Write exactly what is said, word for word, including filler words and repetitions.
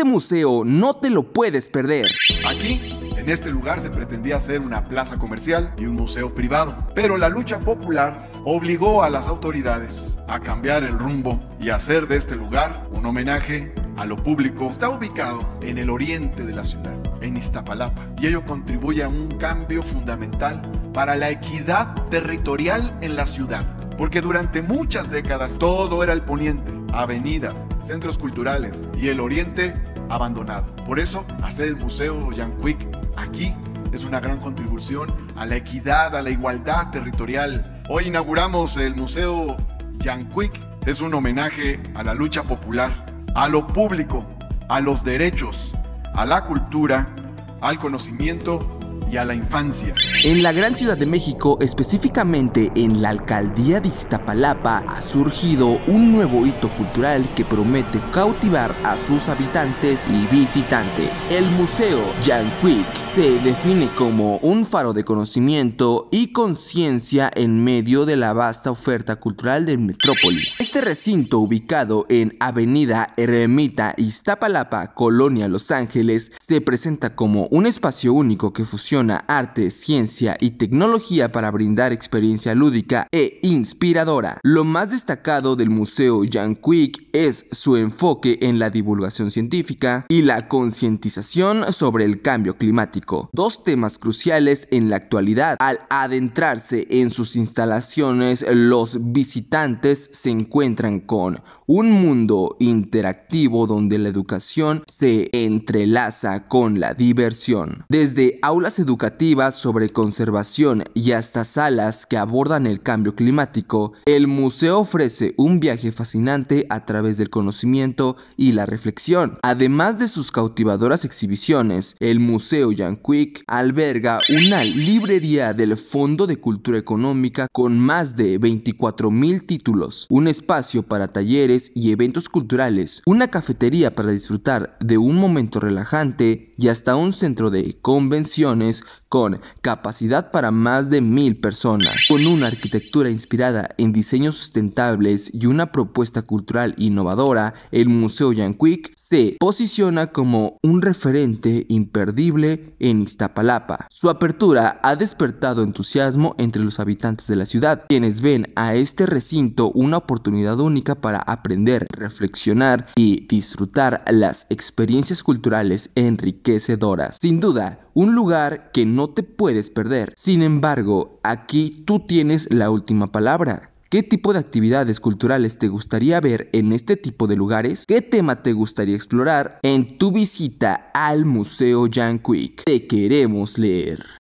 Este museo no te lo puedes perder. Aquí, en este lugar, se pretendía hacer una plaza comercial y un museo privado, pero la lucha popular obligó a las autoridades a cambiar el rumbo y hacer de este lugar un homenaje a lo público. Está ubicado en el oriente de la ciudad, en Iztapalapa, y ello contribuye a un cambio fundamental para la equidad territorial en la ciudad, porque durante muchas décadas todo era el poniente, avenidas, centros culturales, y el oriente abandonado. Por eso, hacer el Museo Jan Kwik aquí es una gran contribución a la equidad, a la igualdad territorial. Hoy inauguramos el Museo Jan Kwik. Es un homenaje a la lucha popular, a lo público, a los derechos, a la cultura, al conocimiento y a la infancia. En la gran Ciudad de México, específicamente en la alcaldía de Iztapalapa, ha surgido un nuevo hito cultural que promete cautivar a sus habitantes y visitantes. El Museo Jan Kwik se define como un faro de conocimiento y conciencia en medio de la vasta oferta cultural de metrópoli. Este recinto, ubicado en Avenida Ermita, Iztapalapa, Colonia Los Ángeles, se presenta como un espacio único que fusiona arte, ciencia y tecnología para brindar experiencia lúdica e inspiradora. Lo más destacado del Museo Jan Kwik es su enfoque en la divulgación científica y la concientización sobre el cambio climático, dos temas cruciales en la actualidad. Al adentrarse en sus instalaciones, los visitantes se encuentran con un mundo interactivo donde la educación se entrelaza con la diversión. Desde aulas educativas sobre conservación y hasta salas que abordan el cambio climático, el museo ofrece un viaje fascinante a través del conocimiento y la reflexión. Además de sus cautivadoras exhibiciones, el Museo Jan Kwik alberga una librería del Fondo de Cultura Económica con más de veinticuatro mil títulos, un espacio para talleres y eventos culturales, una cafetería para disfrutar de un momento relajante y hasta un centro de convenciones con capacidad para más de mil personas. Con una arquitectura inspirada en diseños sustentables y una propuesta cultural innovadora, el Museo Jan Kwik se posiciona como un referente imperdible en Iztapalapa. Su apertura ha despertado entusiasmo entre los habitantes de la ciudad, quienes ven a este recinto una oportunidad única para aprender, reflexionar y disfrutar las experiencias culturales enriquecedoras. Sin duda, un lugar que no te puedes perder. Sin embargo, aquí tú tienes la última palabra. ¿Qué tipo de actividades culturales te gustaría ver en este tipo de lugares? ¿Qué tema te gustaría explorar en tu visita al Museo Jan Kwik? Te queremos leer.